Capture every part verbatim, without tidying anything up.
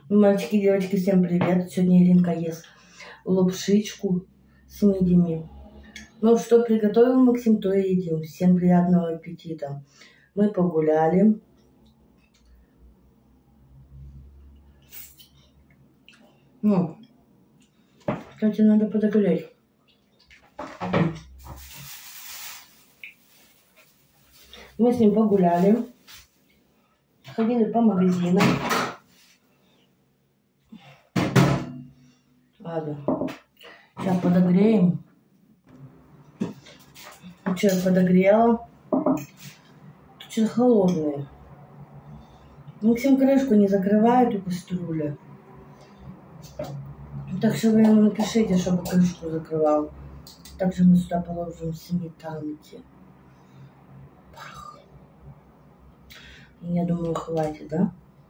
Мальчики, девочки, всем привет! Сегодня Иринка ест лапшичку с мидиями. Ну, что приготовил Максим, то и едим. Всем приятного аппетита. Мы погуляли. Ну, кстати, надо подогреть. Мы с ним погуляли. Ходили по магазинам. Ладно. Сейчас подогреем. Что я подогрела? Тут что-то холодное. Максим крышку не закрывает у кастрюли. Так что вы ему напишите, чтобы крышку закрывал. Также мы сюда положим сметанки. Я думаю, хватит, да?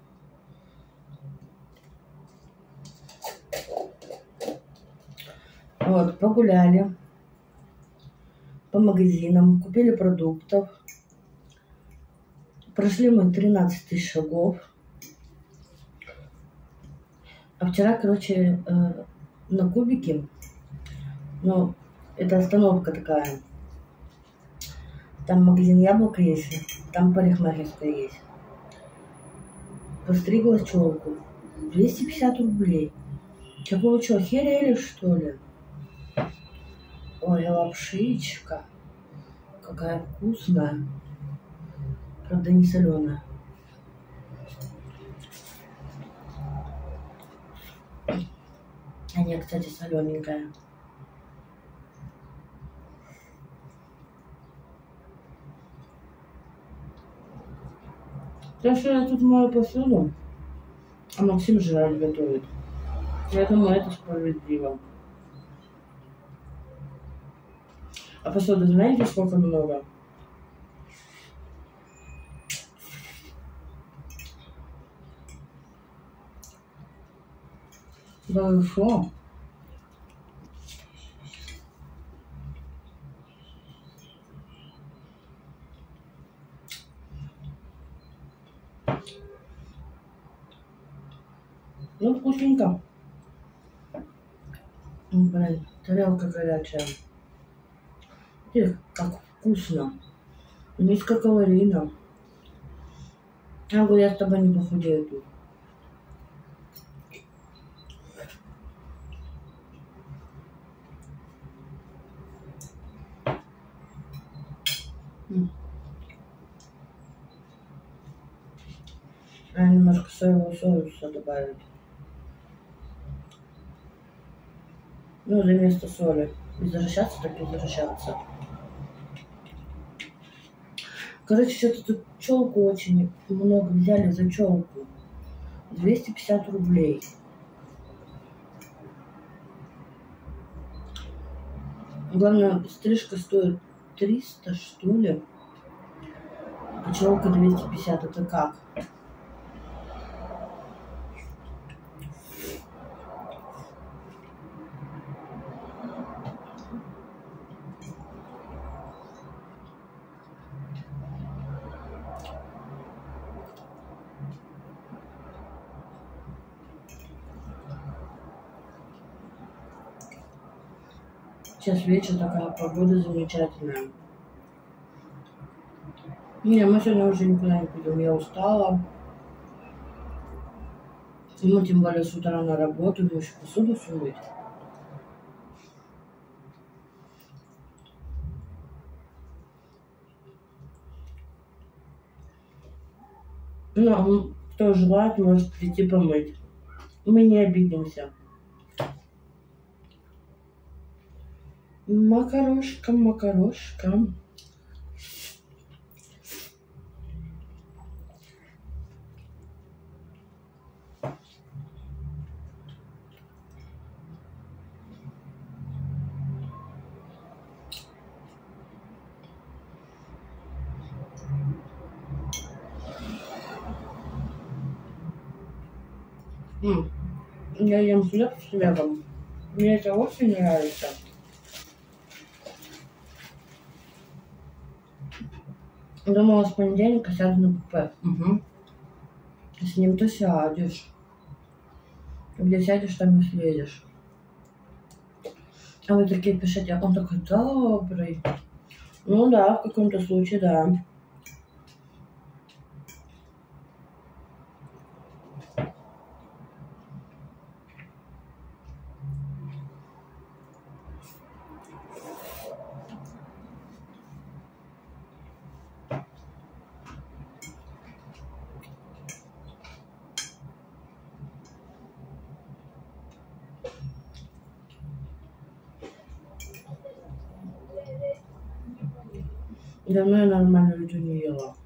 Вот, погуляли по магазинам, купили продуктов. Прошли мы тринадцать тысяч шагов. А вчера, короче, э, на Кубике, ну, это остановка такая. Там магазин Яблоко есть, там парикмахерская есть. Постригла челку. двести пятьдесят рублей. Какого что, охерели, что ли? Ой, лапшичка. Какая вкусная. Правда, не соленая. А не, кстати, солененькая. Так что я тут мою посуду, а Максим жрать готовит. Я думаю, это справедливо. А посуды знаете, сколько много? Хорошо. Ну, вкусненько. Блин, тарелка горячая. Эх, как вкусно. Низкокалорийно. Я говорю, я с тобой не похудею тут. А немножко соевого соуса добавить. Ну, вместо соли. Возвращаться, так и возвращаться. Короче, что-то тут челку очень много взяли за челку. двести пятьдесят рублей. Главное, стрижка стоит триста, что ли. А челка двести пятьдесят. Это как? Сейчас вечер, такая погода замечательная. Не, мы сегодня уже никуда не пойдем, я устала. Ну, тем более с утра на работу, мне еще посуду всю мыть. Ну, кто желает, может прийти помыть. Мы не обидимся. Макарошка, макарошка. М, Я ем хлеб с хлебом. Мне это очень нравится. Думала, с понедельника сяду на ПП. Угу. С ним ты сядешь. Где сядешь, там и съедешь. А вы такие пишете, он такой добрый. Ну да, в каком-то случае, да. Давно я нормально еду не ела.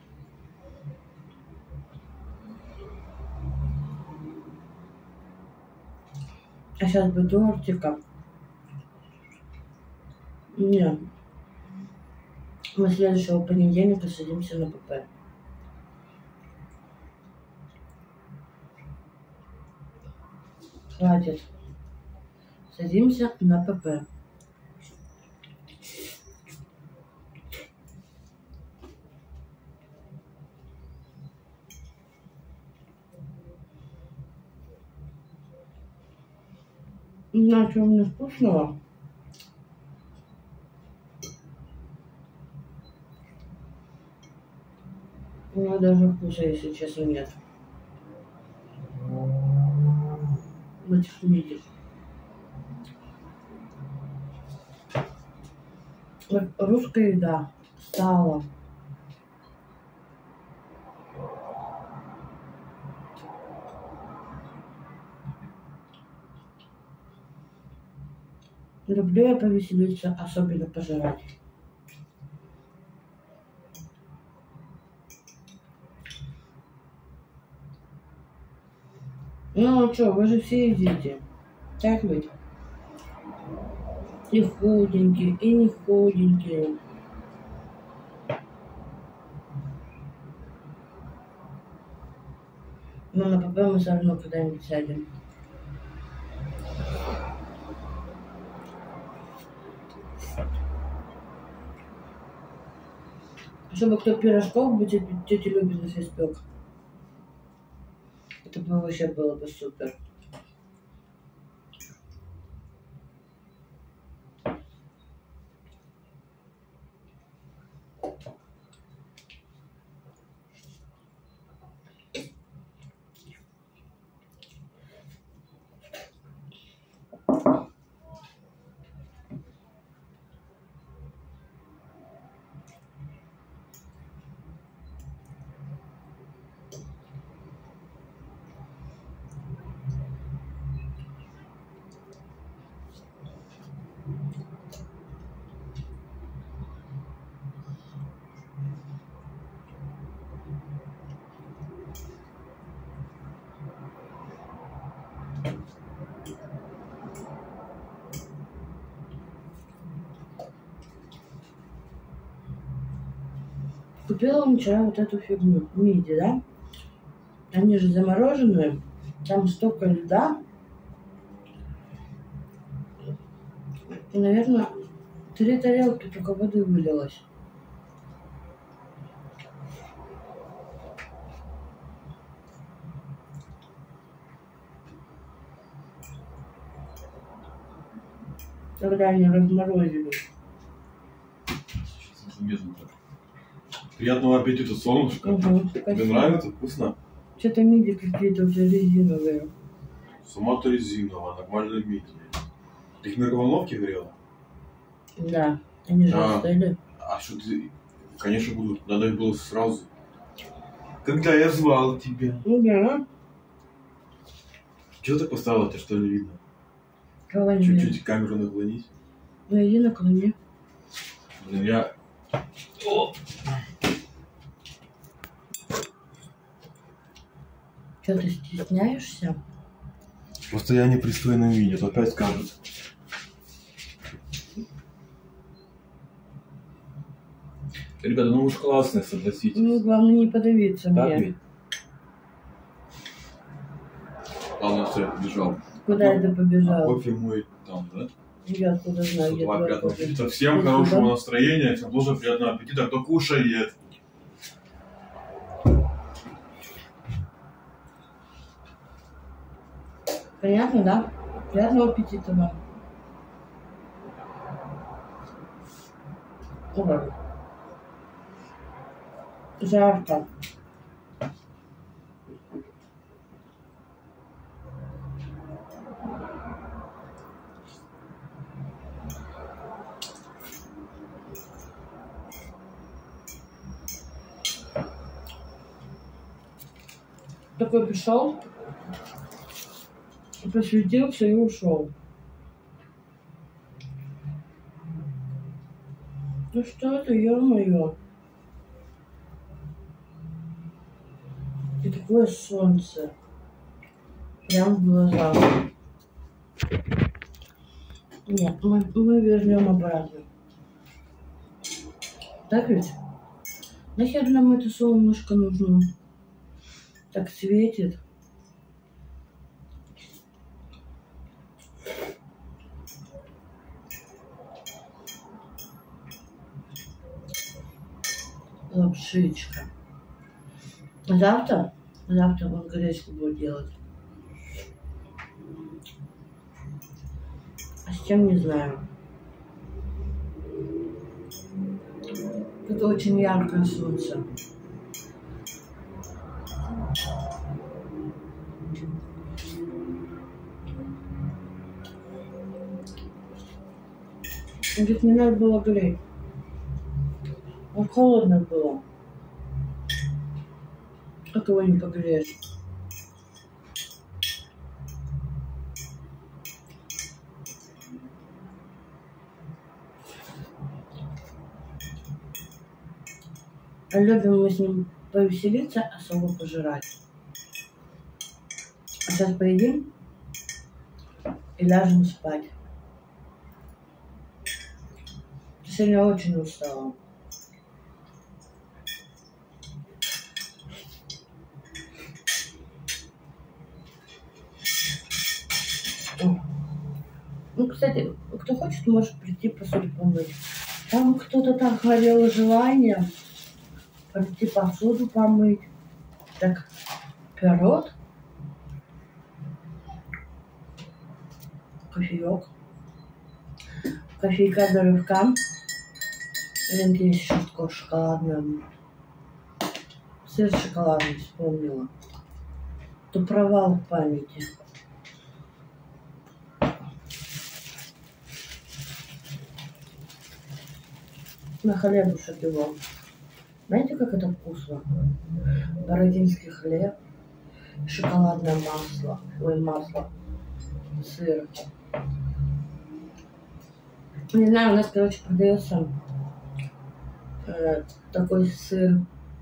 А сейчас бы тортика. Нет. Мы следующего понедельника садимся на ПП. Хватит. Садимся на ПП. Не знаю, что у меня вкусного. У меня даже вкуса, если честно, нет. В этих мидиях. Вот русская еда. Сало. Люблю я повеселиться, особенно пожрать. Ну а что, вы же все едите. Так ведь? И худенькие, и не худенькие. Но на ПП мы все равно когда-нибудь сядем. Чтобы кто пирожков бы тетя Любина испек. Это бы вообще было бы супер. Купила он вчера вот эту фигню, миди, да? Они же замороженные, там столько льда. Наверное, три тарелки только воды вылилось. Когда они разморозили. Приятного аппетита, солнышко. Угу, Тебе нравится? Вкусно? Что-то миди какие-то уже резиновые. Сама-то резиновая, нормальная миди. Ты их в микроволновке грела? Да, они же А. остыли. А что ты... Конечно, будут. Надо их было сразу. Когда я звал тебя. Ну да. Чего ты поставила, тебя что ли видно? Кого не видно? Чуть-чуть камеру наклонить. Ну иди наклони. Блин, я... О! Что ты стесняешься? Просто я непристойно видят, опять скажут. Ребята, ну уж классные, согласитесь. Ну, главное не подавиться Так мне. ведь? Ладно, все, я побежал. Куда Ну, ты А побежал? кофе мой там, да? Я откуда знаю, С где утра твой приятного кофе. аппетита. Всем Спасибо. хорошего настроения, всем тоже приятного аппетита, кто кушает. Понятно, да? Приятного аппетита вам. Ой. Жарко. Такой пришел, посвятился и ушел. Ну что это, ё-моё? И такое солнце. Прям в глаза. Нет, мы, мы вернем обратно. Так ведь? Нахер нам это солнышко нужно? Так светит. Лапшичка. Завтра, завтра он гречку будет делать. А с чем, не знаю. Тут очень яркое солнце. Ведь не надо было греть. Он холодно было. Как его не погреешь? Любим мы с ним повеселиться, а сову пожирать. А сейчас поедим и ляжем спать. Сегодня очень устала. Ну, кстати, кто хочет, может прийти посуду помыть. Там кто-то так горел желанием прийти посуду помыть. Так, вперед. Кофеек. Кофейка до рывка. Рынки есть еще такое шоколадное. Сыр шоколадный вспомнила. То провал в памяти. На хлебушек его. Знаете, как это вкусно? Бородинский хлеб, шоколадное масло, ой, масло, сыр. Не знаю, у нас, короче, продается э, такой сыр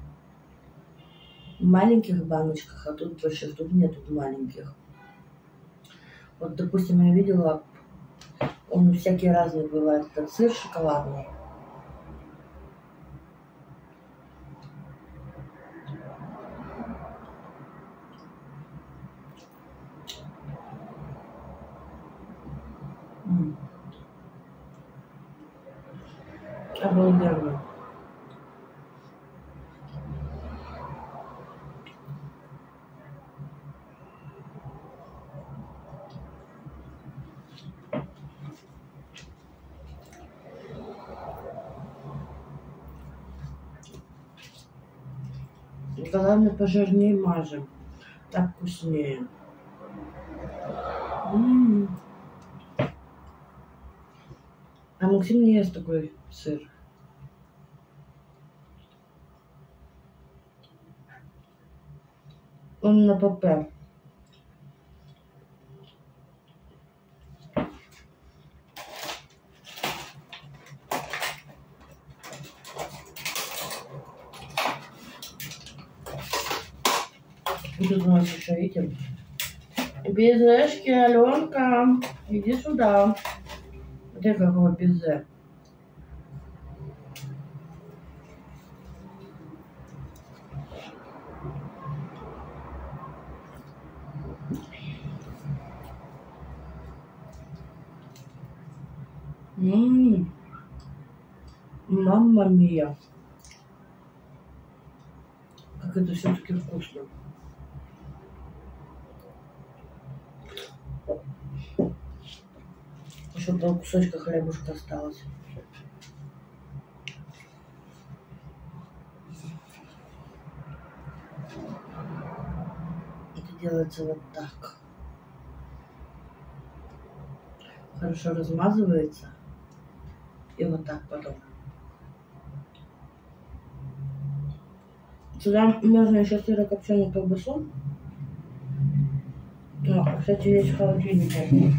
в маленьких баночках, а тут больших, тут нету маленьких. Вот, допустим, я видела, он всякий разный бывает, этот сыр шоколадный. Обалденно. Главное, пожирнее мажем. Так вкуснее. М-м-м. А Максим не ест такой сыр. Он на ПП. И тут у нас еще, видите, безешки, Аленка, иди сюда. Где какого безе? Ммм, мамма мия. Как это все-таки вкусно. Еще два кусочка хлебушка осталось. Это делается вот так. Хорошо размазывается. И вот так потом. Сюда можно еще сырокопченую колбасу. О, кстати, есть в холодильнике.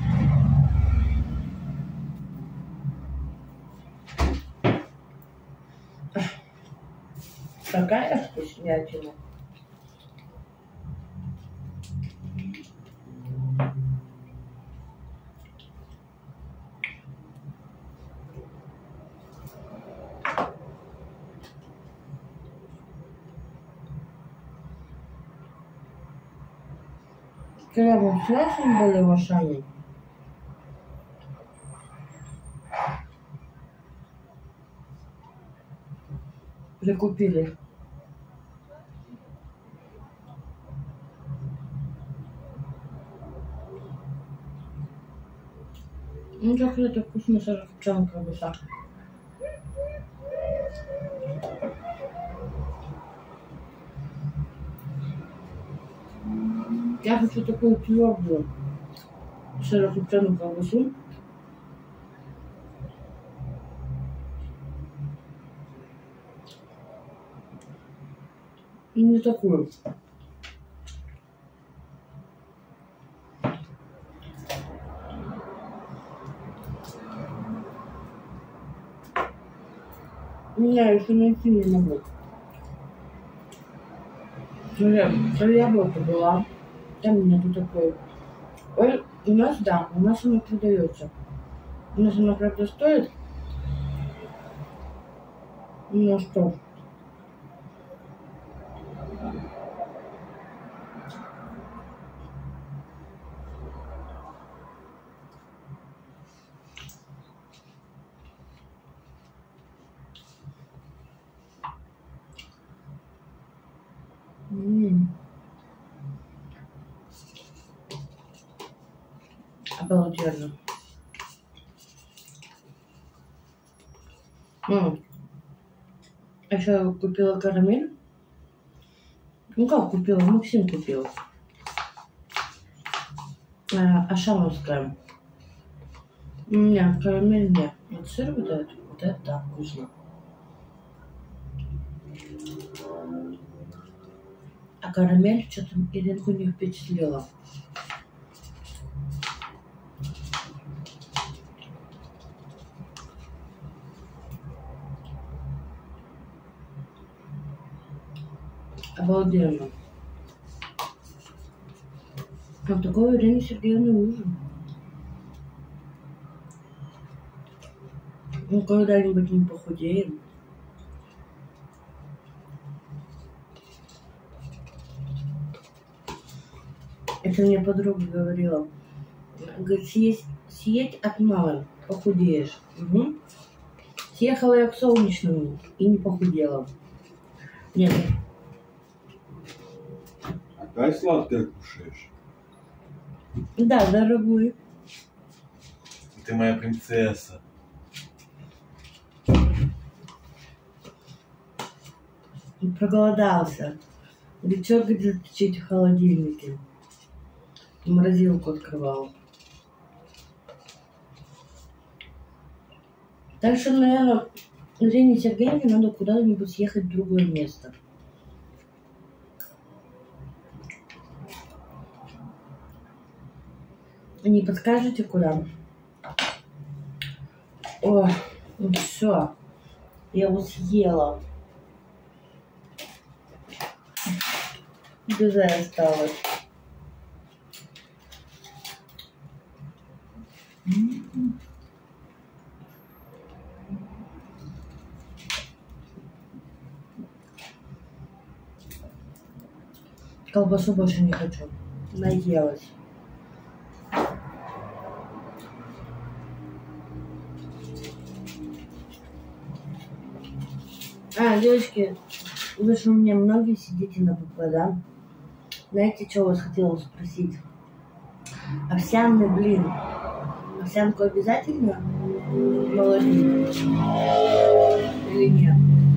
Такая вкуснятина. Когда мы с Лесом были в Ашане, прикупили. Ну, как это вкусно сырокопченая колбаса. Я хочу такую твердую сырокопченую колбасу. И не такую. Я еще найти не могу. Яблоко была. Там нету такой. Ой, у нас, да, у нас оно продается. У нас оно, правда, стоит. Ну что? М-м. Обалденно. М. Еще я купила карамель. Ну как купила? Максим купил. А, ашановская. Нет, карамель нет. Вот сыр вот этот. Вот это да, вкусно. А карамель что-то Иринку не впечатлила. Обалденно. А такой Ирине Сергеевне ужин. Ну, когда-нибудь не похудеем. Это мне подруга говорила. Говорит, съесть, съесть от мало, похудеешь. Угу. Съехала я к солнечному и не похудела. Нет. Опять сладкое кушаешь? Да, дорогой. Ты моя принцесса. Проголодался. Говорит, что где течить в холодильнике? Морозилку открывал. Так что, наверное, Ирине Сергеевне надо куда-нибудь съехать в другое место. Не подскажете, куда? О, ну все. Я его съела. Безе осталось. Колбасу больше не хочу. Наелась. А, девочки, вы же у меня многие сидите на ПП, да? Знаете, что вас хотела спросить? Овсяный блин. Овсянку обязательно молотить или нет?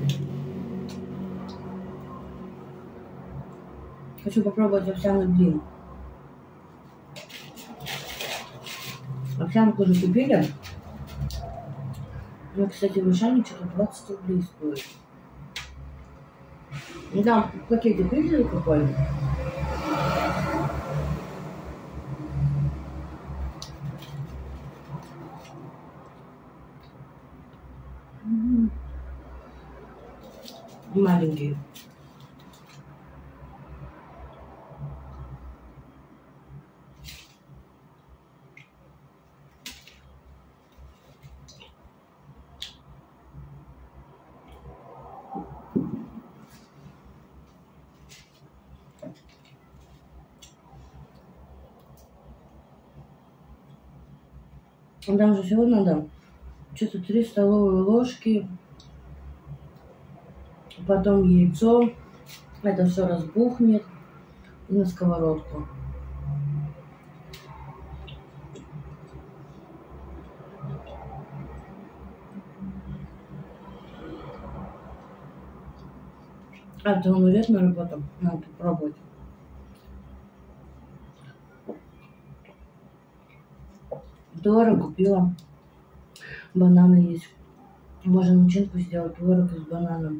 Хочу попробовать овсяный блин. Овсянку уже купили. Ну, кстати, в Ашане что-то двадцать рублей стоит. Ну, там пакетик видели какой? Маленький. Там же всего надо что-то три столовые ложки, потом яйцо, это все разбухнет и на сковородку. А, это он идет на работу, надо попробовать. Творог купила, бананы есть. Можно начинку сделать, творог с бананом.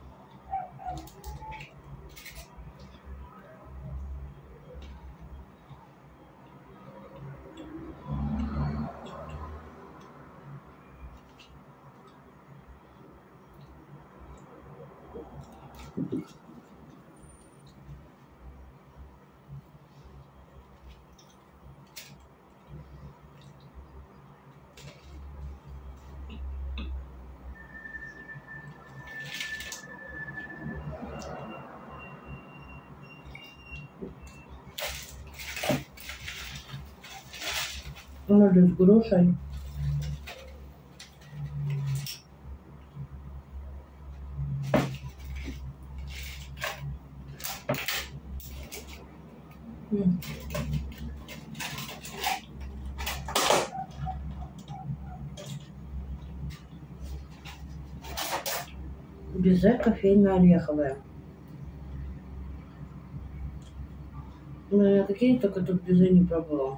Можно с грушей. М. Безе кофейно-ореховая. Ну, я какие только тут безе не пробовала.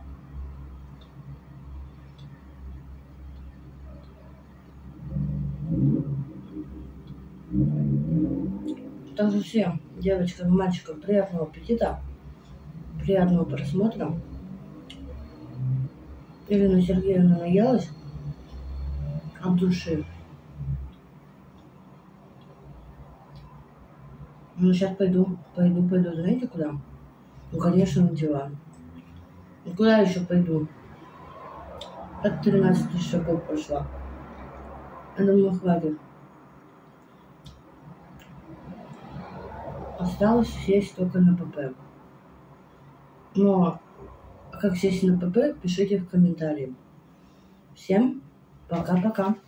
Также всем девочкам и мальчикам приятного аппетита, приятного просмотра. Ирина Сергеевна наелась от души. Ну, сейчас пойду, пойду, пойду, знаете куда? Ну, конечно, на диван. Ну, куда еще пойду? От тринадцать тысяч шагов прошла. Я думаю, хватит. Осталось сесть только на ПП. Но как сесть на ПП, пишите в комментарии. Всем пока-пока.